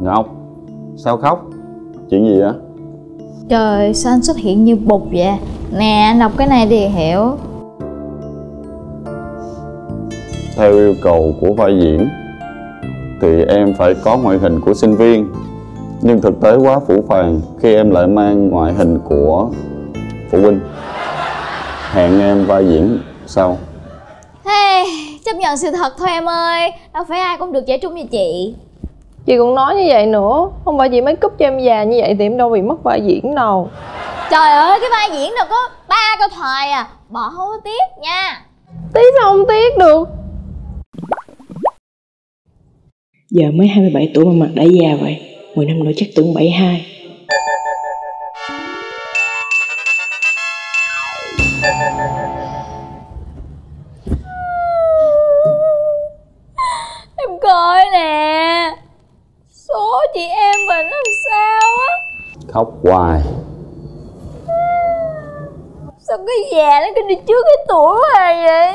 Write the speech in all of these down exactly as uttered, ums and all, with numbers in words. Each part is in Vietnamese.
Ngọc, sao khóc? Chuyện gì vậy? Trời, sao anh xuất hiện như bụt vậy? Nè, anh đọc cái này thì hiểu. Theo yêu cầu của vai diễn thì em phải có ngoại hình của sinh viên, nhưng thực tế quá phũ phàng khi em lại mang ngoại hình của phụ huynh. Hẹn em vai diễn sau. Hey, chấp nhận sự thật thôi em ơi. Đâu phải ai cũng được trẻ trung như chị. Chị cũng nói như vậy nữa. Không phải chị make up cho em già như vậy thì em đâu bị mất vai diễn đâu. Trời ơi, cái vai diễn đâu có ba câu thoại à. Bỏ không có tiếc nha. Tiếc sao không tiếc được. Giờ mới hai mươi bảy tuổi mà mặt đã già vậy. mười năm nữa chắc tưởng bảy mươi hai. Em coi nè, số chị em mình làm sao á. Khóc hoài. Sao cái già nó cứ đi trước cái tuổi hoài vậy?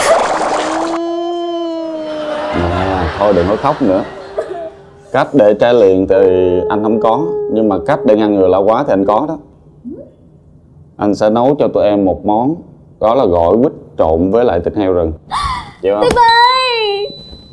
Nè, thôi đừng có khóc nữa. Cách để trả liền thì anh không có, nhưng mà cách để ngăn ngừa lão hóa thì anh có đó. Anh sẽ nấu cho tụi em một món, đó là gỏi quýt trộn với lại thịt heo rừng. Chịu không? Tiếp ơi!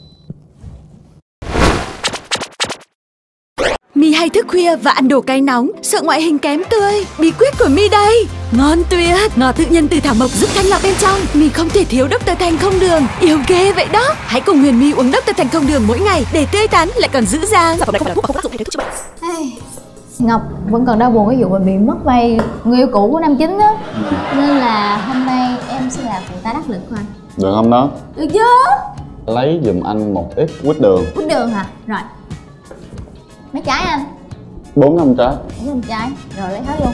My hay thức khuya và ăn đồ cay nóng, sợ ngoại hình kém tươi. Bí quyết của My đây. Ngon tuyệt, ngọt tự nhiên từ thảo mộc giúp thanh lọc bên trong. My không thể thiếu Doctor Thành không đường. Yêu ghê vậy đó. Hãy cùng Huyền My uống Doctor Thành không đường mỗi ngày để tươi tắn lại còn giữ da. Hey, Ngọc vẫn còn đau buồn cái vụ mà bị mất vai người yêu cũ của năm chín á. Nên là hôm nay em sẽ là phụ tá đắc lực của anh. Được không đó? Được chứ? Lấy giùm anh một ít quýt đường. Quýt đường hả? Rồi. Mấy trái anh? Bốn năm trái. Bốn năm trái. Rồi lấy hết luôn.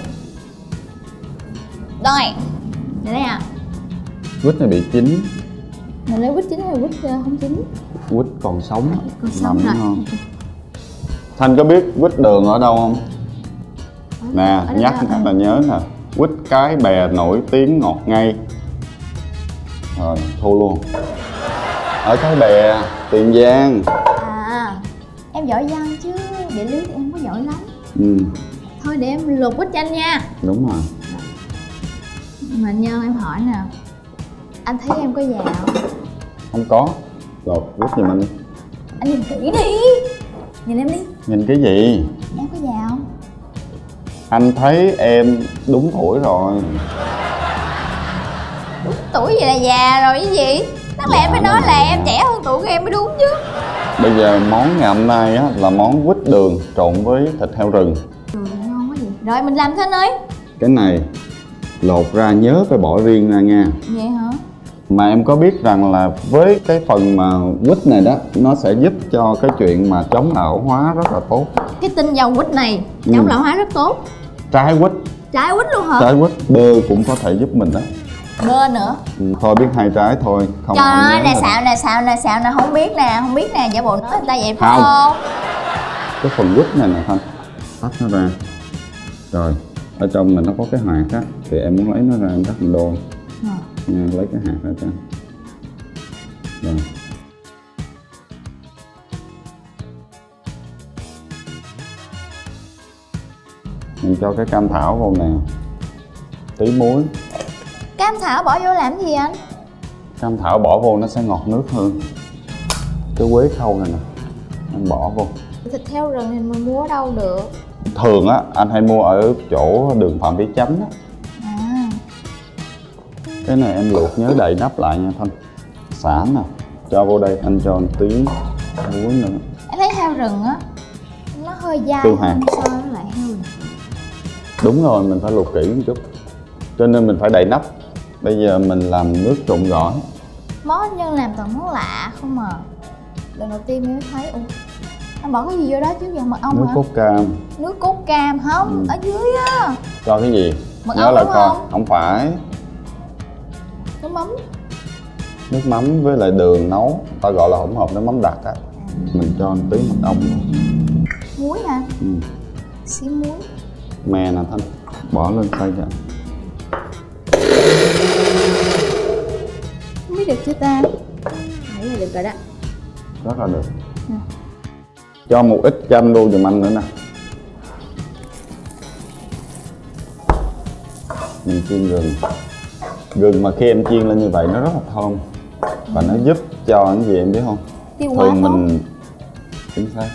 Rồi. Để đây à. Quýt này bị chín. Mình lấy quýt chín hay quýt không chín? Quýt còn sống. Còn sống rồi. Ngon. Thanh có biết quýt đường ở đâu không? Ở Nè, ở nhắc đâu, là nhớ nè. Quýt Cái Bè nổi tiếng ngọt ngây. Rồi, thu luôn. Ở Cái Bè, Tiền Giang. À, em giỏi văn chứ địa lý thì em không có giỏi lắm. Ừ, Thôi để em luộc quýt cho anh nha. đúng rồi. Mà Nhân em hỏi nè, anh thấy em có già không? Không có. Rồi, quýt giùm anh đi. Anh nhìn kỹ đi. Nhìn em đi. Nhìn cái gì? Em có già không? Anh thấy em đúng tuổi rồi. Đúng tuổi vậy là già rồi cái gì? Đáng lẽ em phải nói là em trẻ hơn tuổi của em mới đúng chứ. Bây giờ món ngày hôm nay á là món quýt đường trộn với thịt heo rừng. Trời ngon quá gì. Rồi mình làm thế ơi. Cái này lột ra nhớ phải bỏ riêng ra nha. Vậy hả? Mà em có biết rằng là với cái phần mà quýt này đó, nó sẽ giúp cho cái chuyện mà chống lão hóa rất là tốt. Cái tinh dầu quýt này chống Ừ. lão hóa rất tốt. Trái quýt, Trái quýt luôn hả? trái quýt bơ cũng có thể giúp mình đó. Bơ nữa. Ừ, thôi biết hai trái thôi. Không, Trời không ơi, nhớ nè rồi. xạo nè xạo nè xạo nè, không biết nè, không biết nè, giả bộ nói người ta vậy phải Không. không? Cái phần quýt này nè Thanh, tách nó ra. Rồi, ở trong mình nó có cái hạt á, thì em muốn lấy nó ra em cắt một đôi. Ừ. Nha, lấy cái hạt ra cho. Rồi. Mình cho cái cam thảo vô nè. Tí muối. Cam thảo bỏ vô làm gì anh? Cam thảo bỏ vô nó sẽ ngọt nước hơn. Cái quế khâu này nè, anh bỏ vô. Thịt heo rừng thì mình mua ở đâu được? Thường á, anh hay mua ở chỗ đường Phạm Vĩ Chánh á. À. Cái này em luộc nhớ đậy nắp lại nha Thanh. Xả nè, cho vô đây, anh cho một tí muối nữa. Em thấy heo rừng á, nó hơi dai Tiêu hạt. hơn so với lại heo rừng. Đúng rồi, mình phải luộc kỹ một chút. Cho nên mình phải đậy nắp. Bây giờ mình làm nước trộn gỏi. Món anh Nhân làm toàn món lạ không à. Lần đầu tiên em mới thấy. Ủa, anh bỏ cái gì vô đó chứ vậy? Mật ong Nước hả? cốt cam. Nước cốt cam không? Ừ. Ở dưới á. Cho cái gì? Mật Nhớ ong lại đúng coi. không? Không phải. Nước mắm. Nước mắm với lại đường nấu, ta gọi là hỗn hợp nước mắm đặc á. Mình cho một tí mật ong vô. Muối hả? Ừ. Xí muối. Mè nè Thanh, bỏ lên tay cho. Không biết được chưa ta? Nãy là được rồi đó. Rất là được. Ừ. Cho một ít chanh đu giùm anh nữa nè. Mình chiên gừng. Gừng mà khi em chiên lên như vậy nó rất là thơm. Và nó giúp cho cái gì em biết không? Tiêu hóa Thường tốt. mình... Chính xác.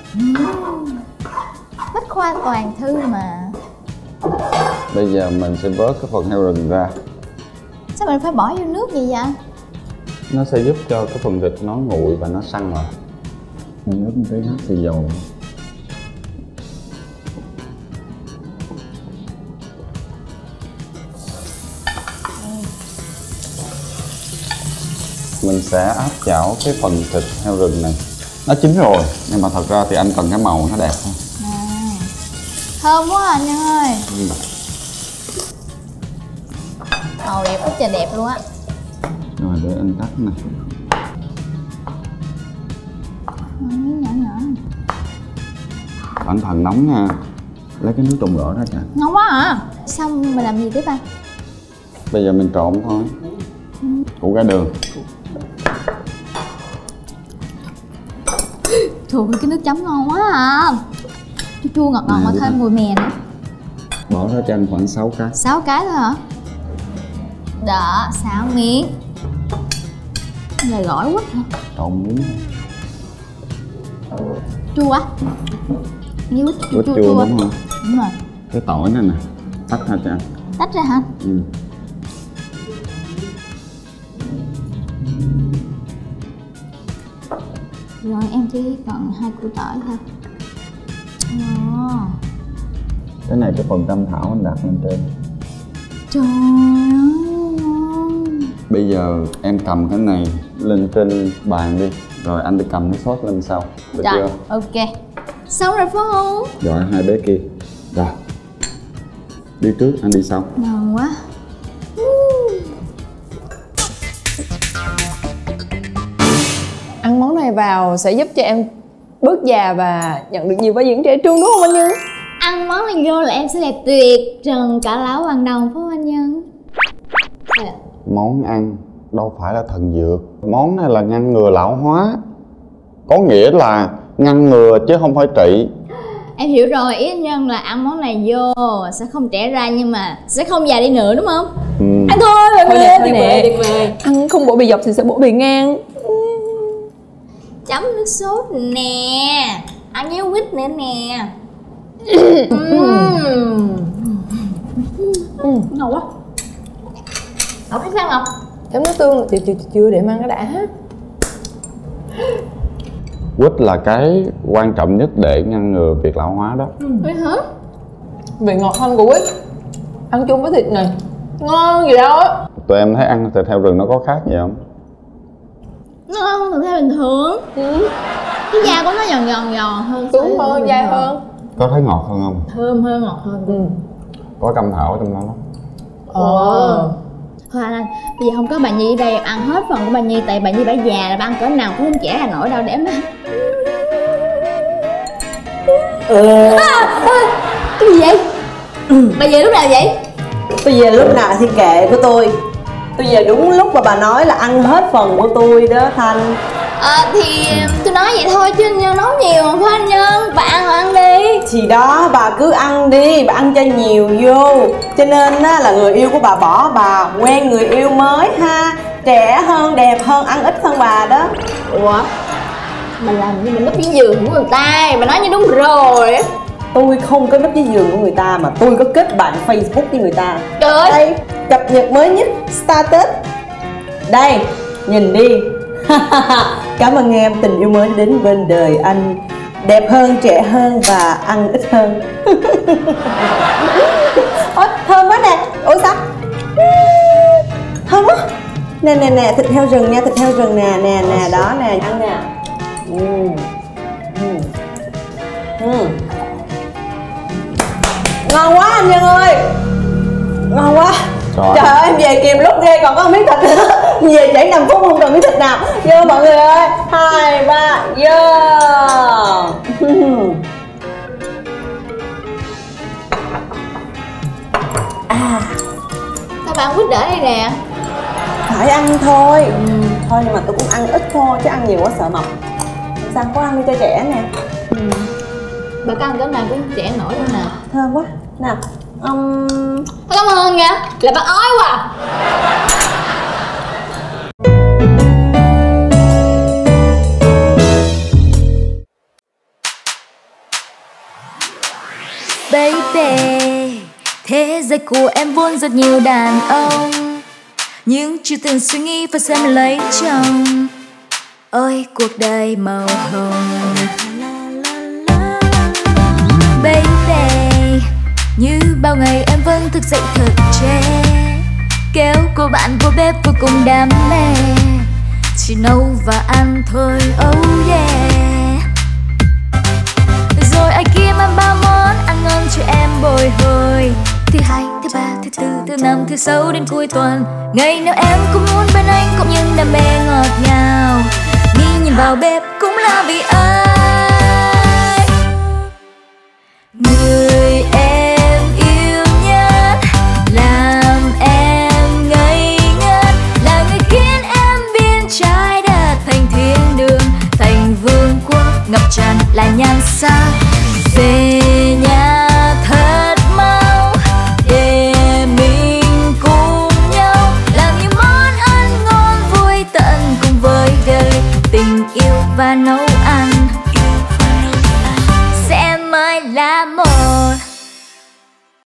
Bách khoa toàn thư mà. Bây giờ mình sẽ vớt cái phần heo rừng ra. Sao mình phải bỏ vô nước vậy vậy? Nó sẽ giúp cho cái phần thịt nó nguội và nó săn lại. Mình nhớ một cái hạt xì dầu. Mình sẽ áp chảo cái phần thịt heo rừng này. Nó chín rồi, nhưng mà thật ra thì anh cần cái màu nó đẹp thôi. À, thơm quá à anh Nhân ơi. Ừ. Màu đẹp quá trời đẹp luôn á. Rồi để anh cắt nè. Miếng nhỏ nhỏ. Bánh thần nóng nha. Lấy cái nước trộn gỏi ra kìa. Ngon quá à. Xong mình làm gì tiếp anh? Bây giờ mình trộn thôi. Củ cải đường. Trời ơi, cái nước chấm ngon quá à. Chua chua ngọt ngọt Nè, mà đi thêm thôi. mùi mè nữa. Bỏ ra cho anh khoảng sáu cái. Sáu cái thôi hả? Đó, sáu miếng. Là gỏi quýt hả? Trộn miếng. Chua quá. Như quýt chua Quýt chua, chua, chua. đúng không? Đúng rồi. Cái tỏi này nè. Tách ra cho anh. Tách ra hả? Ừ. Rồi em chỉ cần hai củ tỏi thôi. Ồ. Cái này cái phần tam thảo anh đặt lên trên. Trời ơi ngon. Bây giờ em cầm cái này lên trên bàn đi. Rồi anh đi cầm cái sốt lên sau. Được Rồi, chưa? ok. Xong rồi phải không? Gọi hai bé kia. Rồi. Đi trước, anh đi sau. Ngon quá. Ăn món này vào sẽ giúp cho em bớt già và nhận được nhiều vai diễn trẻ trung đúng không anh Nhân? Ăn món này vô là em sẽ đẹp tuyệt trần cả lão hoàng đồng phải không anh Nhân? Dạ. Món ăn đâu phải là thần dược. Món này là ngăn ngừa lão hóa. Có nghĩa là ngăn ngừa chứ không phải trị. Em hiểu rồi, ý anh Nhân là ăn món này vô sẽ không trẻ ra nhưng mà sẽ không già đi nữa đúng không? Ừ. Ăn thôi mọi Thôi người. nè, thôi nè. Ăn không bổ bì dọc thì sẽ bổ bì ngang. Chấm nước sốt nè. Ăn với quýt nữa nè. Uhm. Ngon quá. Ngọc thấy sao Ngọc? Chấm nước tương chưa chưa chưa để mang cái đã. Quýt là cái quan trọng nhất để ngăn ngừa việc lão hóa đó. Vậy hả? Vị ngọt thanh của quýt ăn chung với thịt này ngon gì đâu á. Tụi em thấy ăn thịt heo rừng nó có khác gì không? Nó ngon hơn thịt heo bình thường. Ừ. Cái da của nó giòn giòn giòn hơn. Cứng hơn, dai hơn. Có thấy ngọt hơn không? Thơm hơn, ngọt hơn. Ừ. Có cam thảo trong đó. Ờ. Thôi anh, bây giờ không có bà Nhi ở đây, ăn hết phần của bà Nhi. Tại bà Nhi bà già là bà ăn cỡ nào cũng không trẻ ra nổi đâu để em ăn. Ừ. À, à, cái gì vậy? Ừ. Bà về lúc nào vậy? Tôi về lúc nào thì kệ của tôi. Tôi về đúng lúc mà bà nói là ăn hết phần của tôi đó Thanh. À, thì tôi nói vậy thôi chứ anh Nhân nấu nhiều mà phải anh Nhân. Bà ăn rồi ăn đi. Thì đó, bà cứ ăn đi, bà ăn cho nhiều vô. Cho nên á, là người yêu của bà bỏ bà quen người yêu mới ha. Trẻ hơn, đẹp hơn, ăn ít hơn bà đó. Ủa? Bà làm như mình núp dưới giường của người ta. Bà nói như đúng rồi. Tôi không có núp dưới giường của người ta mà tôi có kết bạn Facebook với người ta. Trời ơi. Đây, cập nhật mới nhất, status. Đây, nhìn đi. Cảm ơn em, tình yêu mới đến bên đời anh. Đẹp hơn, trẻ hơn và ăn ít hơn. Ôi, thơm quá nè. Ôi sao? Thơm quá. Nè nè nè, thịt heo rừng nha, thịt heo rừng nè, nè nè, đó nè, ăn nè. Ừ. Ừ. Ừ. Ngon quá anh Nhân ơi. Ngon quá. Trời, Trời ơi, em về kìm lúc ghê còn có miếng thịt nữa. Về chảy năm phút không cần miếng thịt nào. Vô mọi người ơi. Hai, ba, vô. À, Sao bà ăn quýt để đây nè? phải ăn thôi. Ừ, thôi nhưng mà tôi cũng ăn ít thôi chứ ăn nhiều quá sợ mập. Sao có ăn đi cho trẻ nè. Bà có ăn cái nào cũng trẻ nổi luôn nè. Thơm quá. Nào, um... Cảm ơn nha, là bà ói quá. Baby, thế giới của em vốn rất nhiều đàn ông, nhưng chưa từng suy nghĩ phải xem lấy chồng. Ôi cuộc đời màu hồng. Baby, như bao ngày em vẫn thức dậy thật trễ, kéo cô bạn của bếp vô cùng đam mê, chỉ nấu và ăn thôi, oh yeah. Rồi ai kia mang bao món ăn ngon cho em bồi hồi. Thứ hai, thứ ba, thứ tư, thứ năm, thứ sáu đến cuối tuần, ngày nào em cũng muốn bên anh cũng những đam mê ngọt ngào. Đi nhìn vào bếp cũng là vì ai. Người em yêu nhất, làm em ngây ngất, là người khiến em biến trái đất thành thiên đường, thành vương quốc ngập tràn là nhan sắc. Về nhà thật mau để mình cùng nhau làm những món ăn ngon vui tận cùng với đời, tình yêu và nấu